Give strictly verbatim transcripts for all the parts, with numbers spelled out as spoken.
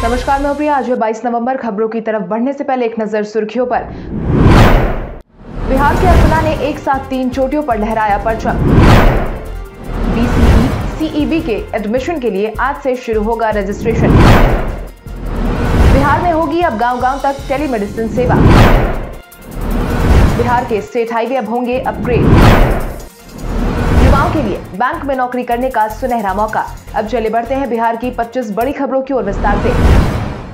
नमस्कार, मैं प्रिया। आज है बाईस नवंबर। खबरों की तरफ बढ़ने से पहले एक नजर सुर्खियों पर। बिहार के अर्पणा ने एक साथ तीन चोटियों पर लहराया परचम। बीसीईसीईबी के एडमिशन के लिए आज से शुरू होगा रजिस्ट्रेशन। बिहार में होगी अब गांव-गांव तक टेलीमेडिसिन सेवा। बिहार के स्टेट हाईवे अब होंगे अपग्रेड। युवाओं के लिए बैंक में नौकरी करने का सुनहरा मौका। अब चले बढ़ते हैं बिहार की पच्चीस बड़ी खबरों की ओर विस्तार से।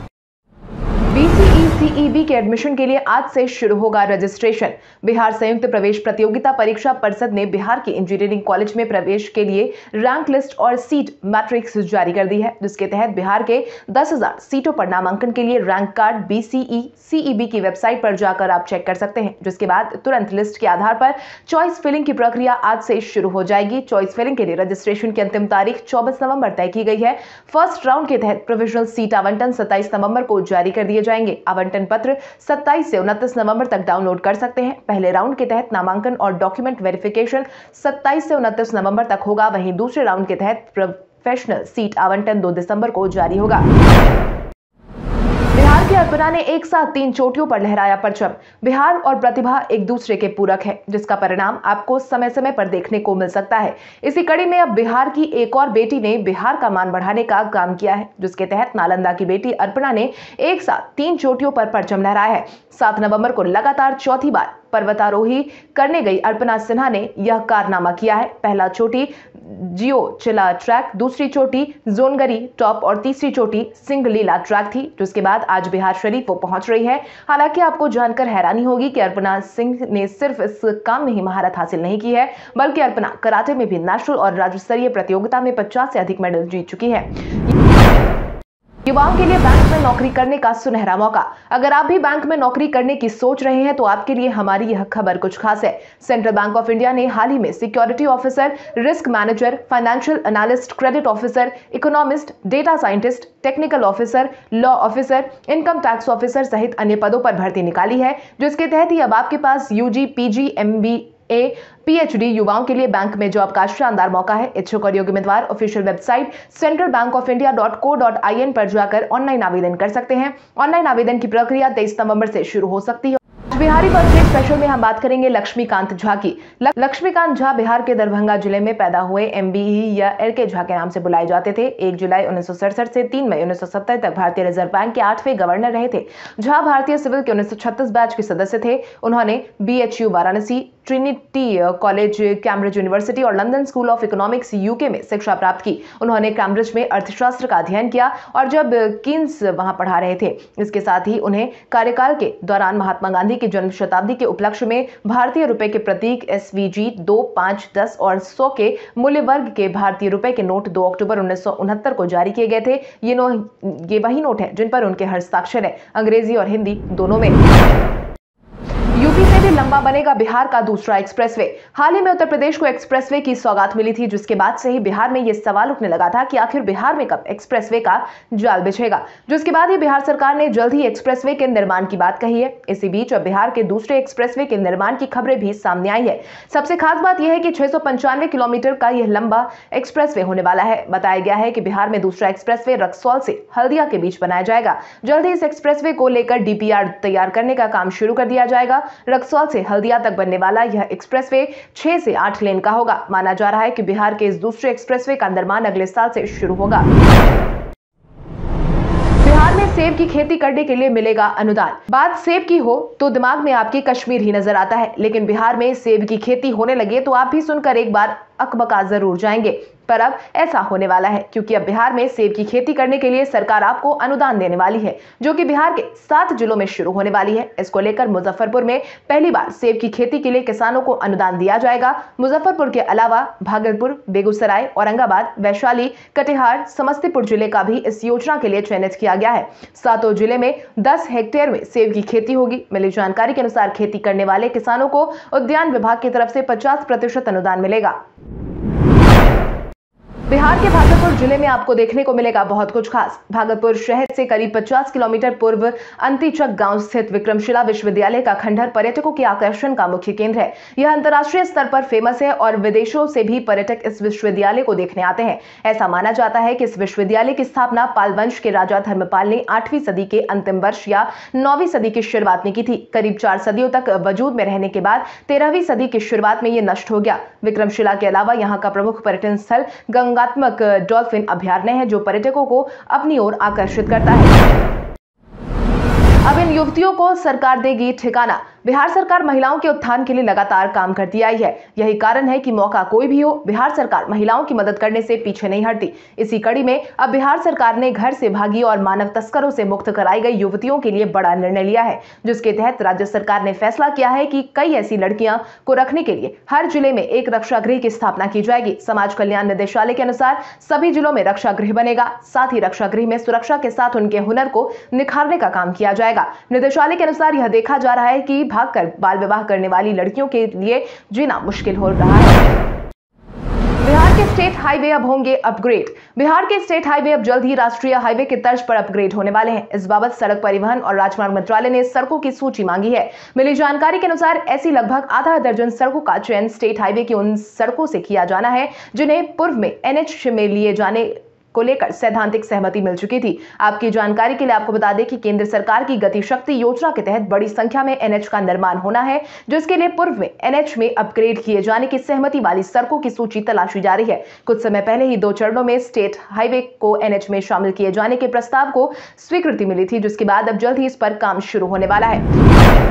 बीसीईसीईबी के एडमिशन के लिए आज से शुरू होगा रजिस्ट्रेशन। बिहार संयुक्त प्रवेश प्रतियोगिता परीक्षा परिषद ने बिहार के इंजीनियरिंग कॉलेज में प्रवेश के लिए रैंक लिस्ट और सीट मैट्रिक्स जारी कर दी है, जिसके तहत बिहार के दस हज़ार सीटों पर नामांकन के लिए रैंक कार्ड बीसीईसीईबी की वेबसाइट पर जाकर आप चेक कर सकते हैं, जिसके बाद तुरंत लिस्ट के आधार पर चॉइस फिलिंग की प्रक्रिया आज से शुरू हो जाएगी। चॉइस फिलिंग के लिए रजिस्ट्रेशन की अंतिम तारीख चौबीस नवंबर तय की गई है। फर्स्ट राउंड के तहत प्रोविजनल सीट आवंटन सत्ताईस नवंबर को जारी कर दिए जाएंगे। आवंटन पत्र सत्ताईस से उनतीस नवंबर तक डाउनलोड कर सकते हैं। पहले राउंड के तहत नामांकन और डॉक्यूमेंट वेरिफिकेशन सत्ताईस से उनतीस नवंबर तक होगा। वहीं दूसरे राउंड के तहत प्रोफेशनल सीट आवंटन दो दिसंबर को जारी होगा। बिहार के अर्पणा ने एक साथ तीन चोटियों पर लहराया परचम। बिहार और प्रतिभा एक दूसरे के पूरक है, जिसका परिणाम आपको समय समय पर देखने को मिल सकता है। इसी कड़ी में अब बिहार की एक और बेटी ने बिहार का मान बढ़ाने का काम किया है, जिसके तहत नालंदा की बेटी अर्पणा ने एक साथ तीन चोटियों पर परचम लहराया है। सात नवंबर को लगातार चौथी बार पर्वतारोही करने गई अर्पणा सिन्हा ने यह कारनामा किया है। पहला चोटी जियो चिला ट्रैक, दूसरी चोटी जोनगरी टॉप और तीसरी चोटी सिंगलीला ट्रैक थी, जिसके बाद आज बिहार शरीफ वो पहुंच रही है। हालांकि आपको जानकर हैरानी होगी कि अर्पणा सिंह ने सिर्फ इस काम में ही महारत हासिल नहीं की है, बल्कि अर्पणा कराटे में भी नेशनल और राज्य स्तरीय प्रतियोगिता में पचास से अधिक मेडल जीत चुकी है। युवाओं के लिए बैंक में नौकरी करने का सुनहरा मौका। अगर आप भी बैंक में नौकरी करने की सोच रहे हैं तो आपके लिए हमारी यह खबर कुछ खास है। सेंट्रल बैंक ऑफ इंडिया ने हाल ही में security officer, risk manager, financial analyst, credit officer, economist, data scientist, technical officer, law officer, income tax officer सहित अन्य पदों पर भर्ती निकाली है, जिसके तहत ही अब आपके पास यूजी, पीजी, एमबीए, पीएचडी युवाओं के लिए बैंक में जॉब का शानदार मौका है। इच्छुक और योग्य उम्मीदवार official website central bank of India dot co dot I N पर जाकर ऑनलाइन आवेदन कर सकते हैं। ऑनलाइन आवेदन की प्रक्रिया तेईस नवंबर से शुरू हो सकती है। बिहारी बर्थडे स्पेशल में हम बात करेंगे लक्ष्मीकांत झा की। लक्ष्मीकांत झा बिहार के दरभंगा जिले में पैदा हुए एमबीई या एलके झा के नाम से बुलाए जाते थे। एक जुलाई उन्नीस सौ सड़सठ से तीन मई उन्नीस सौ सत्तर तक भारतीय रिजर्व बैंक के आठवें गवर्नर रहे थे। झा भारतीय सिविल के उन्नीस सौ छत्तीस बैच के सदस्य थे। उन्होंने BHU Varanasi, Trinity college Cambridge university और London school of economics UK में शिक्षा प्राप्त की। उन्होंने कैम्ब्रिज में अर्थशास्त्र का अध्ययन किया और जब कीन्स वहां पढ़ा रहे थे। इसके साथ ही उन्हें कार्यकाल के दौरान महात्मा गांधी की जन्म शताब्दी के उपलक्ष्य में भारतीय रुपए के प्रतीक एसवीजी दो, पांच, दस और सौ के मूल्य वर्ग के भारतीय रुपए के नोट दो अक्टूबर उन्नीस सौ उनहत्तर को जारी किए गए थे। ये नो ये वही नोट है जिन पर उनके हस्ताक्षर है, अंग्रेजी और हिंदी दोनों में। यूपी से भी लंबा बनेगा बिहार का दूसरा एक्सप्रेसवे। हाल ही में उत्तर प्रदेश को एक्सप्रेसवे की सौगात मिली थी, जिसके बाद से ही बिहार में यह सवाल उठने लगा था कि आखिर बिहार में कब एक्सप्रेसवे का जाल बिछेगा, जिसके बाद ही बिहार सरकार ने जल्द ही एक्सप्रेसवे के निर्माण की बात कही है। इसी बीच अब बिहार के दूसरे एक्सप्रेसवे के निर्माण की खबरें भी सामने आई है। सबसे खास बात यह है कि छह सौ पंचानवे किलोमीटर का यह लंबा एक्सप्रेसवे होने वाला है। बताया गया है कि बिहार में दूसरा एक्सप्रेसवे रक्सौल से हल्दिया के बीच बनाया जाएगा। जल्द ही इस एक्सप्रेसवे को लेकर डीपीआर तैयार करने का काम शुरू कर दिया जाएगा। रक्सौल से हल्दिया तक बनने वाला यह एक्सप्रेसवे छह से आठ लेन का होगा। माना जा रहा है कि बिहार के इस दूसरे एक्सप्रेसवे का निर्माण अगले साल से शुरू होगा। बिहार में सेब की खेती करने के लिए मिलेगा अनुदान। बात सेब की हो तो दिमाग में आपकी कश्मीर ही नजर आता है, लेकिन बिहार में सेब की खेती होने लगे तो आप भी सुनकर एक बार अकबका जरूर जाएंगे। पर अब ऐसा होने वाला है, क्योंकि अब बिहार में सेब की खेती करने के लिए सरकार आपको अनुदान देने वाली है, जो कि बिहार के सात जिलों में शुरू होने वाली है। इसको लेकर मुजफ्फरपुर में पहली बार सेब की खेती के लिए किसानों को अनुदान दिया जाएगा। मुजफ्फरपुर के अलावा भागलपुर, बेगूसराय, औरंगाबाद, वैशाली, कटिहार, समस्तीपुर जिले का भी इस योजना के लिए चयनित किया गया है। सातों जिले में दस हेक्टेयर में सेब की खेती होगी। मिली जानकारी के अनुसार खेती करने वाले किसानों को उद्यान विभाग की तरफ से पचास प्रतिशत अनुदान मिलेगा। बिहार के भागलपुर जिले में आपको देखने को मिलेगा बहुत कुछ खास। भागलपुर शहर से करीब पचास किलोमीटर पूर्व अंतिचक गांव स्थित विक्रमशिला विश्वविद्यालय का खंडहर पर्यटकों के आकर्षण का मुख्य केंद्र है। यह अंतर्राष्ट्रीय स्तर पर फेमस है और विदेशों से भी पर्यटक इस विश्वविद्यालय को देखने आते हैं। ऐसा माना जाता है कि इस विश्वविद्यालय की स्थापना पाल वंश के राजा धर्मपाल ने आठवीं सदी के अंतिम वर्ष या नौवीं सदी की शुरुआत में की थी। करीब चार सदियों तक वजूद में रहने के बाद तेरहवीं सदी की शुरुआत में यह नष्ट हो गया। विक्रमशिला के अलावा यहाँ का प्रमुख पर्यटन स्थल गंगात्मक डॉल्फिन अभयारण्य है, जो पर्यटकों को अपनी ओर आकर्षित करता है। अब इन युवतियों को सरकार देगी ठिकाना। बिहार सरकार महिलाओं के उत्थान के लिए लगातार काम करती आई है। यही कारण है कि मौका कोई भी हो, बिहार सरकार महिलाओं की मदद करने से पीछे नहीं हटती। इसी कड़ी में अब बिहार सरकार ने घर से भागी और मानव तस्करों से मुक्त कराई गई युवतियों के लिए बड़ा निर्णय लिया है, जिसके तहत राज्य सरकार ने फैसला किया है कि कई ऐसी लड़कियां को रखने के लिए हर जिले में एक रक्षा गृह की स्थापना की जाएगी। समाज कल्याण निदेशालय के अनुसार सभी जिलों में रक्षा गृह बनेगा। साथ ही रक्षा गृह में सुरक्षा के साथ उनके हुनर को निखारने का काम किया जाएगा। निदेशालय के अनुसार यह देखा जा रहा है कि भागकर बाल विवाह करने वाली लड़कियों के लिए जीना मुश्किल हो रहा है। बिहार के स्टेट हाईवे अब होंगे अपग्रेड। बिहार के स्टेट हाईवे अब जल्द ही राष्ट्रीय हाईवे की तर्ज पर अपग्रेड होने वाले हैं। इस बाबत सड़क परिवहन और राजमार्ग मंत्रालय ने सड़कों की सूची मांगी है। मिली जानकारी के अनुसार ऐसी लगभग आधा दर्जन सड़कों का चयन स्टेट हाईवे की उन सड़कों से किया जाना है जिन्हें पूर्व में एनएच में लिए जाने को लेकर सैद्धांतिक सहमति मिल चुकी थी। आपकी जानकारी के लिए आपको बता दें कि केंद्र सरकार की गति शक्ति योजना के तहत बड़ी संख्या में एनएच का निर्माण होना है, जिसके लिए पूर्व में एनएच में अपग्रेड किए जाने की सहमति वाली सड़कों की सूची तलाशी जा रही है। कुछ समय पहले ही दो चरणों में स्टेट हाईवे को एनएच में शामिल किए जाने के प्रस्ताव को स्वीकृति मिली थी, जिसके बाद अब जल्द ही इस पर काम शुरू होने वाला है।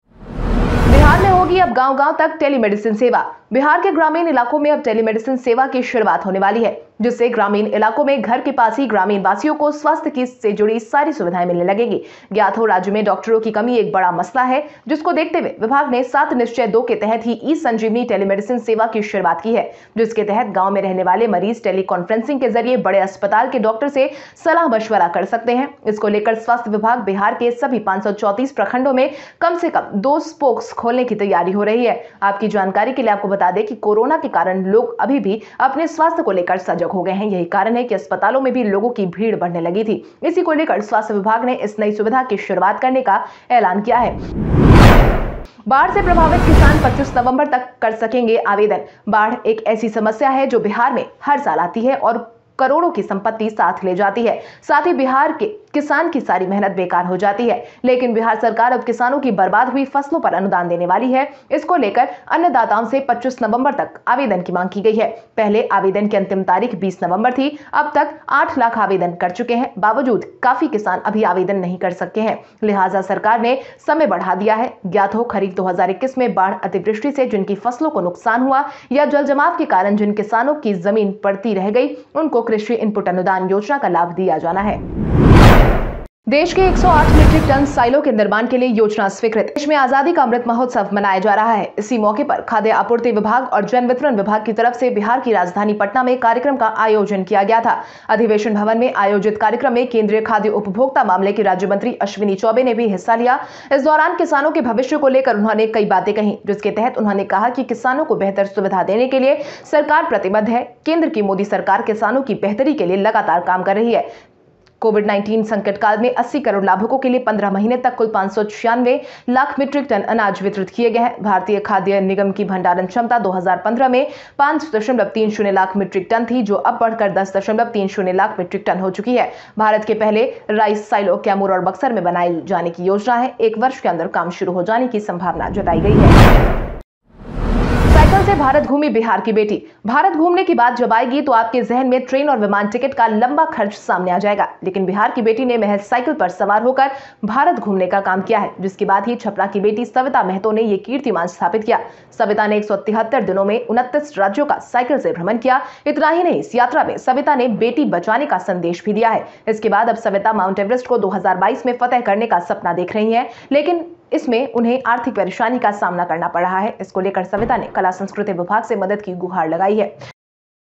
बिहार में होगी अब गांव-गांव तक टेलीमेडिसिन सेवा। बिहार के ग्रामीण इलाकों में अब टेलीमेडिसिन सेवा की शुरुआत होने वाली है, जिससे ग्रामीण इलाकों में घर के पास ही ग्रामीण वासियों को स्वास्थ्य की से जुड़ी सारी सुविधाएं मिलने लगेंगी। ज्ञात हो, राज्य में डॉक्टरों की कमी एक बड़ा मसला है, जिसको देखते हुए विभाग ने सात निश्चय दो के तहत ही ई संजीवनी टेलीमेडिसिन सेवा की शुरुआत की है, जिसके तहत गाँव में रहने वाले मरीज टेली कॉन्फ्रेंसिंग के जरिए बड़े अस्पताल के डॉक्टर से सलाह मशवरा कर सकते हैं। इसको लेकर स्वास्थ्य विभाग बिहार के सभी पाँच सौ चौंतीस प्रखंडों में कम से कम दो स्पोक्स खोलने की तैयारी हो रही है। आपकी जानकारी के लिए आपको बता दें कि कोरोना के कारण लोग अभी भी अपने स्वास्थ्य को लेकर सजग हो गए हैं। यही कारण है कि अस्पतालों में भी लोगों की भीड़ बढ़ने लगी थी। इसी को लेकर स्वास्थ्य विभाग ने इस नई सुविधा की शुरुआत करने का ऐलान किया है। बाढ़ से प्रभावित किसान पच्चीस नवंबर तक कर सकेंगे आवेदन। बाढ़ एक ऐसी समस्या है जो बिहार में हर साल आती है और करोड़ों की संपत्ति साथ ले जाती है। साथ ही बिहार के किसान की सारी मेहनत बेकार हो जाती है। लेकिन बिहार सरकार अब किसानों की बर्बाद हुई फसलों पर अनुदान देने वाली है। इसको लेकर अन्नदाताओं से पच्चीस नवंबर तक आवेदन की मांग की गई है। पहले आवेदन की अंतिम तारीख बीस नवंबर थी। अब तक आठ लाख आवेदन कर चुके हैं। बावजूद काफी किसान अभी आवेदन नहीं कर सके हैं, लिहाजा सरकार ने समय बढ़ा दिया है। ज्ञात हो, खरीफ दो हजार इक्कीस में बाढ़ अतिवृष्टि से जिनकी फसलों को नुकसान हुआ या जल जमाव के कारण जिन किसानों की जमीन पड़ती रह गई, उनको कृषि इनपुट अनुदान योजना का लाभ दिया जाना है। देश के एक सौ आठ मीट्रिक टन साइलो के निर्माण के लिए योजना स्वीकृत। देश में आजादी का अमृत महोत्सव मनाया जा रहा है। इसी मौके पर खाद्य आपूर्ति विभाग और जन वितरण विभाग की तरफ से बिहार की राजधानी पटना में कार्यक्रम का आयोजन किया गया था। अधिवेशन भवन में आयोजित कार्यक्रम में केंद्रीय खाद्य उपभोक्ता मामले की राज्य मंत्री अश्विनी चौबे ने भी हिस्सा लिया। इस दौरान किसानों के भविष्य को लेकर उन्होंने कई बातें कही, जिसके तहत उन्होंने कहा कि किसानों को बेहतर सुविधा देने के लिए सरकार प्रतिबद्ध है। केंद्र की मोदी सरकार किसानों की बेहतरी के लिए लगातार काम कर रही है। कोविड उन्नीस संकट काल में अस्सी करोड़ लाभुकों के लिए पंद्रह महीने तक कुल पाँच सौ छियानवे लाख मीट्रिक टन अनाज वितरित किए गए हैं। भारतीय खाद्य निगम की भंडारण क्षमता दो हज़ार पंद्रह में पाँच दशमलव तीन शून्य लाख मीट्रिक टन थी, जो अब बढ़कर दस दशमलव तीन शून्य लाख मीट्रिक टन हो चुकी है। भारत के पहले राइस साइलो कैमूर और बक्सर में बनाए जाने की योजना है। एक वर्ष के अंदर काम शुरू हो जाने की संभावना जताई गई है। साइकिल से भारत घूमी बिहार की बेटी। भारत घूमने की बात जब आएगी तो आपके जहन में ट्रेन और विमान टिकट का लंबा खर्च सामने आ जाएगा, लेकिन बिहार की बेटी ने महज साइकिल पर सवार होकर भारत घूमने का काम किया है, जिसके बाद ही छपरा की बेटी सविता महतो ने यह कीर्तिमान स्थापित किया। सविता ने एक सौ तिहत्तर दिनों में उनतीस राज्यों का साइकिल से भ्रमण किया। इतना ही नहीं, इस यात्रा में सविता ने बेटी बचाने का संदेश भी दिया है। इसके बाद अब सविता माउंट एवरेस्ट को दो हजार बाईस में फतेह करने का सपना देख रही है, लेकिन इसमें उन्हें आर्थिक परेशानी का सामना करना पड़ रहा है। इसको लेकर सविता ने कला संस्कृति विभाग से मदद की गुहार लगाई है।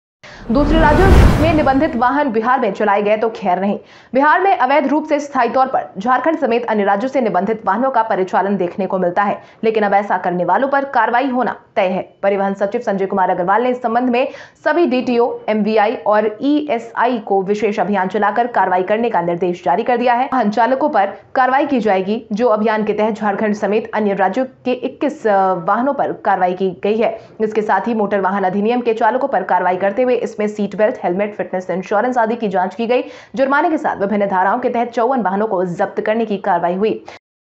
दूसरे राज्यों में निबंधित वाहन बिहार में चलाए गए तो खैर नहीं। बिहार में अवैध रूप से स्थायी तौर पर झारखंड समेत अन्य राज्यों से निबंधित वाहनों का परिचालन देखने को मिलता है, लेकिन अब ऐसा करने वालों पर कार्रवाई होना तय है। परिवहन सचिव संजय कुमार अग्रवाल ने इस संबंध में सभी डीटीओ, एमवीआई और ईएसआई को विशेष अभियान चलाकर कार्रवाई करने का निर्देश जारी कर दिया है। वाहन चालकों पर कार्रवाई की जाएगी। जो अभियान के तहत झारखंड समेत अन्य राज्यों के इक्कीस वाहनों पर कार्रवाई की गई है। इसके साथ ही मोटर वाहन अधिनियम के चालकों पर कार्रवाई करते हुए इसमें seat belt, helmet, fitness, insurance आदि की जांच की गई। जुर्माने के साथ विभिन्न धाराओं के तहत चौवन वाहनों को जब्त करने की कार्रवाई हुई।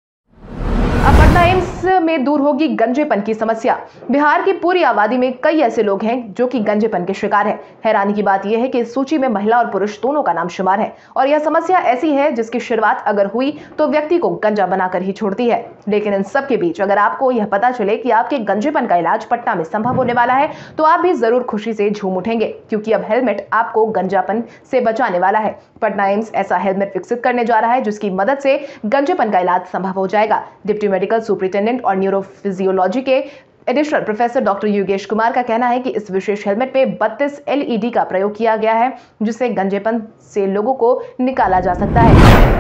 अब पटना एम्स में दूर होगी गंजेपन की समस्या। बिहार की पूरी आबादी में कई ऐसे लोग हैं जो कि गंजेपन के शिकार हैं। हैरानी की बात यह है कि इस सूची में महिला और पुरुष दोनों का नाम शुमार है और यह समस्या ऐसी है जिसकी शुरुआत अगर हुई तो व्यक्ति को गंजा बनाकर ही छोड़ती है। लेकिन इन सब के बीच अगर आपको यह पता चले कि आपके गंजेपन का इलाज पटना में संभव होने वाला है तो आप भी जरूर खुशी से झूम उठेंगे, क्योंकि अब हेलमेट आपको गंजापन से बचाने वाला है। पटना एम्स ऐसा हेलमेट विकसित करने जा रहा है जिसकी मदद से गंजेपन का इलाज संभव हो जाएगा। डिप्टी मेडिकल सुपरिटेंडेंट और न्यूरोफिजियोलॉजी के additional professor doctor Yogesh Kumar का कहना है कि इस विशेष हेलमेट में बत्तीस एलईडी का प्रयोग किया गया है, जिससे गंजेपन से लोगों को निकाला जा सकता है।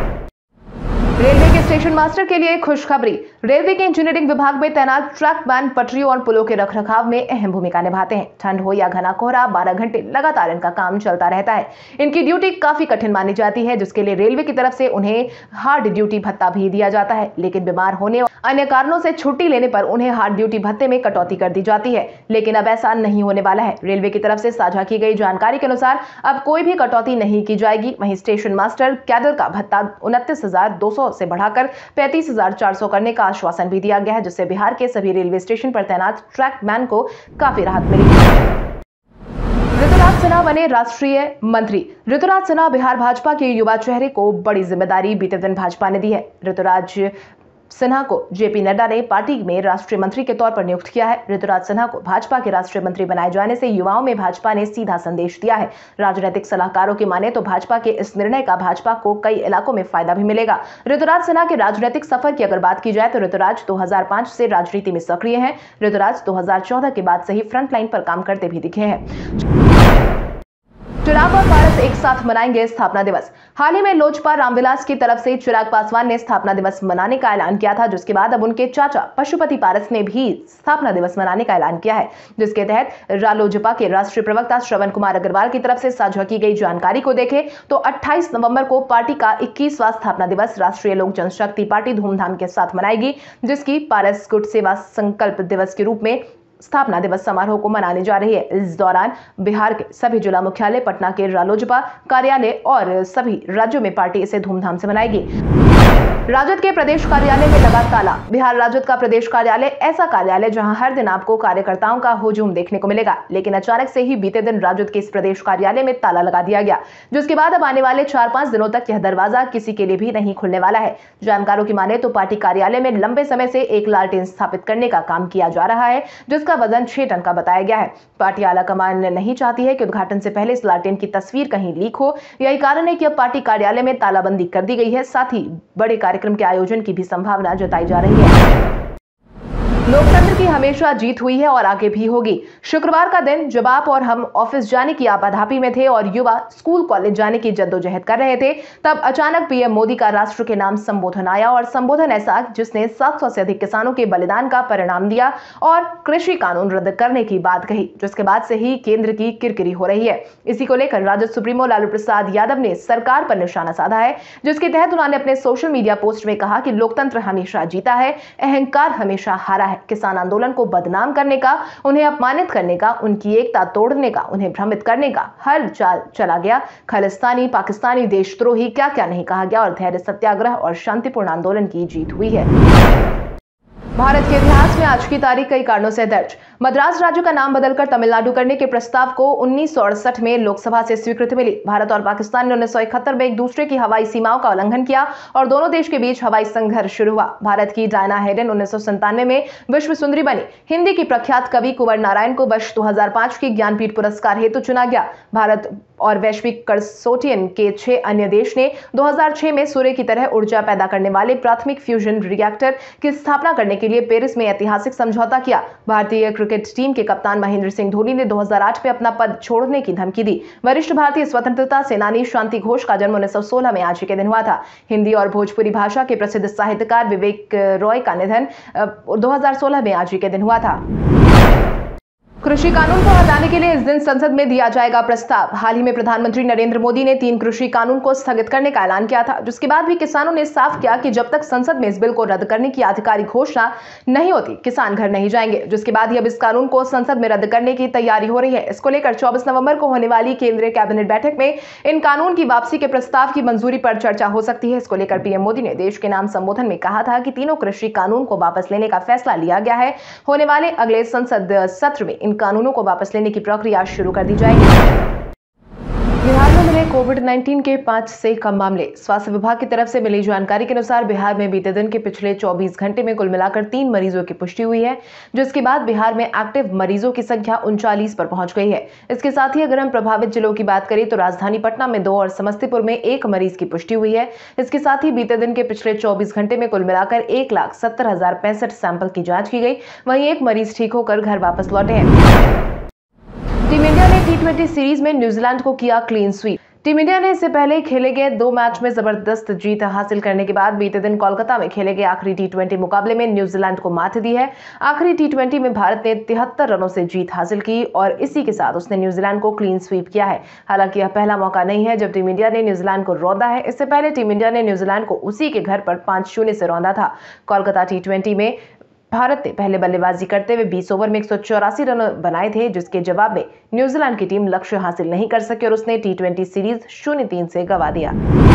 रेलवे के स्टेशन मास्टर के लिए खुशखबरी। रेलवे के इंजीनियरिंग विभाग में तैनात ट्रैक मैन पटरियों और पुलों के रखरखाव में अहम भूमिका निभाते हैं। ठंड हो या घना कोहरा, बारह घंटे लगातार इनका काम चलता रहता है। इनकी ड्यूटी काफी कठिन मानी जाती है, जिसके लिए रेलवे की तरफ से उन्हें हार्ड ड्यूटी भत्ता भी दिया जाता है। लेकिन बीमार होने और अन्य कारणों से छुट्टी लेने पर उन्हें हार्ड ड्यूटी भत्ते में कटौती कर दी जाती है। लेकिन अब ऐसा नहीं होने वाला है। रेलवे की तरफ से साझा की गई जानकारी के अनुसार अब कोई भी कटौती नहीं की जाएगी। वहीं स्टेशन मास्टर कैडर का भत्ता उनतीस हजार दो सौ से बढ़ाकर पैंतीस हजार चार सौ करने का आश्वासन भी दिया गया है, जिससे बिहार के सभी रेलवे स्टेशन पर तैनात ट्रैक मैन को काफी राहत मिलेगी। ऋतुराज सिन्हा बने राष्ट्रीय मंत्री। ऋतुराज सिन्हा बिहार भाजपा के युवा चेहरे को बड़ी जिम्मेदारी बीते दिन भाजपा ने दी है। ऋतुराज सिन्हा को जेपी नड्डा ने पार्टी में राष्ट्रीय मंत्री के तौर पर नियुक्त किया है। ऋतुराज सिन्हा को भाजपा के राष्ट्रीय मंत्री बनाए जाने से युवाओं में भाजपा ने सीधा संदेश दिया है। राजनीतिक सलाहकारों की माने तो भाजपा के इस निर्णय का भाजपा को कई इलाकों में फायदा भी मिलेगा। ऋतुराज सिन्हा के राजनीतिक सफर की अगर बात की जाए तो ऋतुराज दो हजार पांच से राजनीति में सक्रिय हैं। ऋतुराज दो हजार चौदह के बाद से ही फ्रंट लाइन पर काम करते भी दिखे हैं। चिराग और पारस एक साथ मनाएंगे स्थापना दिवस। हाल ही में लोजपा रामविलास की तरफ से चिराग पासवान ने स्थापना दिवस मनाने का ऐलान किया था, जिसके बाद अब उनके चाचा पशुपति पारस ने भी स्थापना दिवस मनाने का ऐलान किया है, जिसके तहत रालोजपा के राष्ट्रीय प्रवक्ता श्रवण कुमार अग्रवाल की तरफ से साझा की गई जानकारी को देखें तो अट्ठाईस नवंबर को पार्टी का इक्कीसवां स्थापना दिवस राष्ट्रीय लोक जनशक्ति पार्टी धूमधाम के साथ मनाएगी, जिसकी पारस गुट सेवा संकल्प दिवस के रूप में स्थापना दिवस समारोह को मनाने जा रही है। इस दौरान बिहार के सभी जिला मुख्यालय, पटना के रालोजपा कार्यालय और सभी राज्यों में पार्टी इसे धूमधाम से मनाएगी। राजद के प्रदेश कार्यालय में लगा ताला। बिहार राजद का प्रदेश कार्यालय ऐसा कार्यालय जहां हर दिन आपको कार्यकर्ताओं का हुजूम देखने को मिलेगा, लेकिन अचानक से ही बीते दिन राजद के इस प्रदेश कार्यालय में ताला लगा दिया गया, जिसके बाद अब आने वाले चार पांच दिनों तक यह दरवाजा किसी के लिए भी नहीं खुलने वाला है। जानकारों की माने तो पार्टी कार्यालय में लंबे समय से एक लालटेन स्थापित करने का काम किया जा रहा है, जिसका वजन छह टन का बताया गया है। पार्टी आलाकमान नहीं चाहती है कि उद्घाटन से पहले इस लालटेन की तस्वीर कहीं लीक हो। यही कारण है कि अब पार्टी कार्यालय में तालाबंदी कर दी गई है। साथ ही बड़े कार्यक्रम के आयोजन की भी संभावना जताई जा रही है। लोकतंत्र की हमेशा जीत हुई है और आगे भी होगी। शुक्रवार का दिन जब आप और हम ऑफिस जाने की आपाधापी में थे और युवा स्कूल कॉलेज जाने की जद्दोजहद कर रहे थे, तब अचानक पीएम मोदी का राष्ट्र के नाम संबोधन आया और संबोधन ऐसा जिसने सात सौ से अधिक किसानों के बलिदान का परिणाम दिया और कृषि कानून रद्द करने की बात कही, जिसके बाद से ही केंद्र की किरकिरी हो रही है। इसी को लेकर राजद सुप्रीमो लालू प्रसाद यादव ने सरकार पर निशाना साधा है, जिसके तहत उन्होंने अपने सोशल मीडिया पोस्ट में कहा कि लोकतंत्र हमेशा जीता है, अहंकार हमेशा हारा है। किसान आंदोलन को बदनाम करने का, उन्हें अपमानित करने का, उनकी एकता तोड़ने का, उन्हें भ्रमित करने का हर चाल चला गया। खालिस्तानी, पाकिस्तानी, देशद्रोही, क्या क्या नहीं कहा गया और धैर्य, सत्याग्रह और शांतिपूर्ण आंदोलन की जीत हुई है। भारत के इतिहास में आज की तारीख कई कारणों से दर्ज। मद्रास राज्य का नाम बदलकर तमिलनाडु करने के प्रस्ताव को उन्नीस सौ अड़सठ में लोकसभा से स्वीकृति मिली। भारत और पाकिस्तान ने उन्नीस सौ इकहत्तर में एक दूसरे की हवाई सीमाओं का उल्लंघन किया और दोनों देश के बीच हवाई संघर्ष शुरू हुआ। भारत की डायना हेडन उन्नीस सौ संतानवे में विश्व सुंदरी बनी। हिंदी की प्रख्यात कवि कुंवर नारायण को वर्ष दो हजार पांच की ज्ञानपीठ पुरस्कार हेतु चुना गया। भारत और वैश्विक कंसोर्टियम के छह अन्य देश ने दो हजार छह में सूर्य की तरह ऊर्जा पैदा करने वाले प्राथमिक फ्यूजन रिएक्टर की स्थापना करने के के लिए पेरिस में ऐतिहासिक समझौता किया। भारतीय क्रिकेट टीम के कप्तान महेंद्र सिंह धोनी ने दो हज़ार आठ में अपना पद छोड़ने की धमकी दी। वरिष्ठ भारतीय स्वतंत्रता सेनानी शांति घोष का जन्म उन्नीस सौ सोलह में आज के दिन हुआ था। हिंदी और भोजपुरी भाषा के प्रसिद्ध साहित्यकार विवेक रॉय का निधन दो हज़ार सोलह में आज के दिन हुआ था। कृषि कानून को हटाने के लिए इस दिन संसद में दिया जाएगा प्रस्ताव। हाल ही में प्रधानमंत्री नरेंद्र मोदी ने तीन कृषि कानून को स्थगित करने का ऐलान किया था, जिसके बाद भी किसानों ने साफ किया कि जब तक संसद में इस बिल को रद्द करने की आधिकारिक घोषणा नहीं होती, किसान घर नहीं जाएंगे। जिसके बाद ही अब इस कानून को संसद में रद्द करने की तैयारी हो रही है। इसको लेकर चौबीस नवंबर को होने वाली केंद्रीय कैबिनेट बैठक में इन कानून की वापसी के प्रस्ताव की मंजूरी पर चर्चा हो सकती है। इसको लेकर पीएम मोदी ने देश के नाम संबोधन में कहा था कि तीनों कृषि कानून को वापस लेने का फैसला लिया गया है। होने वाले अगले संसद सत्र में इन कानूनों को वापस लेने की प्रक्रिया शुरू कर दी जाएगी। बिहार में मिले कोविड उन्नीस के पांच से कम मामले। स्वास्थ्य विभाग की तरफ से मिली जानकारी के अनुसार बिहार में बीते दिन के पिछले चौबीस घंटे में कुल मिलाकर तीन मरीजों की पुष्टि हुई है, जिसके बाद बिहार में एक्टिव मरीजों की संख्या उनचालीस पर पहुंच गई है। इसके साथ ही अगर हम प्रभावित जिलों की बात करें तो राजधानी पटना में दो और समस्तीपुर में एक मरीज की पुष्टि हुई है। इसके साथ ही बीते दिन के पिछले चौबीस घंटे में कुल मिलाकर एक लाख सत्तर हजार पैंसठ सैंपल की जांच की गई। वहीं एक मरीज ठीक होकर घर वापस लौटे हैं। टीम इंडिया ने T twenty series New Zealand को किया क्लीन स्वीप। टीम इंडिया ने इससे पहले खेले गए दो मैच में जबरदस्त जीत हासिल करने के बाद बीते दिन कोलकाता में खेले गए आखिरी टी ट्वेंटी मुकाबले में न्यूजीलैंड को मात दी है। आखिरी टी ट्वेंटी में भारत ने तिहत्तर रनों से जीत हासिल की और इसी के साथ उसने न्यूजीलैंड को क्लीन स्वीप किया है। हालांकि यह पहला मौका नहीं है जब टीम इंडिया ने न्यूजीलैंड को रौंदा है। इससे पहले टीम इंडिया ने न्यूजीलैंड को उसी के घर पर पांच शून्य से रौंदा था। कोलकाता टी ट्वेंटी में भारत ने पहले बल्लेबाजी करते हुए बीस ओवर में एक सौ चौरासी रन बनाए थे, जिसके जवाब में न्यूजीलैंड की टीम लक्ष्य हासिल नहीं कर सकी और उसने टी ट्वेंटी सीरीज शून्य तीन से गंवा दिया।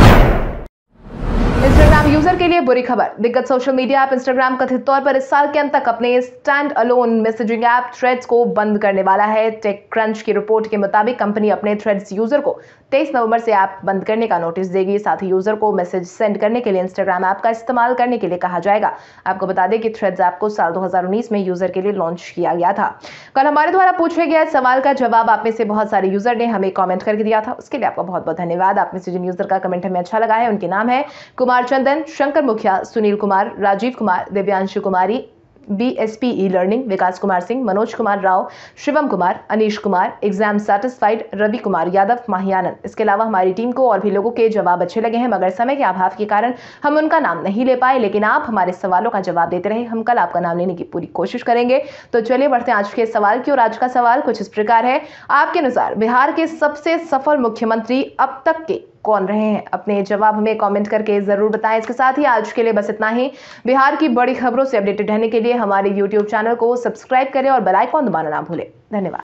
इंस्टाग्राम यूजर के लिए बुरी खबर। दिग्गज सोशल मीडिया ऐप इंस्टाग्राम कथित तौर पर इस साल के अंत तक अपने stand alone messaging app Threads को बंद करने वाला है। टेक क्रंच की रिपोर्ट के मुताबिक कंपनी अपने थ्रेड्स यूजर को तेईस नवंबर से ऐप बंद करने का नोटिस देगी। साथ ही यूजर को मैसेज सेंड करने के लिए इंस्टाग्राम ऐप का इस्तेमाल करने के लिए कहा जाएगा। आपको बता दें कि थ्रेड्स ऐप को साल दो हज़ार उन्नीस में यूजर के लिए लॉन्च किया गया था। कल हमारे द्वारा पूछे गए सवाल का जवाब आप में से बहुत सारे यूजर ने हमें कॉमेंट करके दिया था, उसके लिए आपका बहुत बहुत धन्यवाद। आप में से जिन यूजर का कमेंट हमें अच्छा लगा है उनके नाम है Kumar Chandan, Shankar Mukhiya, Sunil Kumar, Rajiv Kumar, Divyanshu Kumari, BSP e learning, Vikas Kumar Singh, Manoj Kumar Rao, Shivam Kumar, Anish Kumar, exam satisfied, Ravi Kumar Yadav, Mahiyanand. इसके अलावा हमारी टीम को और भी लोगों के जवाब अच्छे लगे हैं, मगर समय के अभाव के कारण हम उनका नाम नहीं ले पाए। लेकिन आप हमारे सवालों का जवाब देते रहे, हम कल आपका नाम लेने की पूरी कोशिश करेंगे। तो चलिए बढ़ते हैं आज के सवाल की और आज का सवाल कुछ इस प्रकार है। आपके अनुसार बिहार के सबसे सफल मुख्यमंत्री अब तक के कौन रहे हैं? अपने जवाब हमें कमेंट करके जरूर बताएं। इसके साथ ही आज के लिए बस इतना ही। बिहार की बड़ी खबरों से अपडेटेड रहने के लिए हमारे यूट्यूब चैनल को सब्सक्राइब करें और बेल आइकॉन दबाना ना भूलें। धन्यवाद।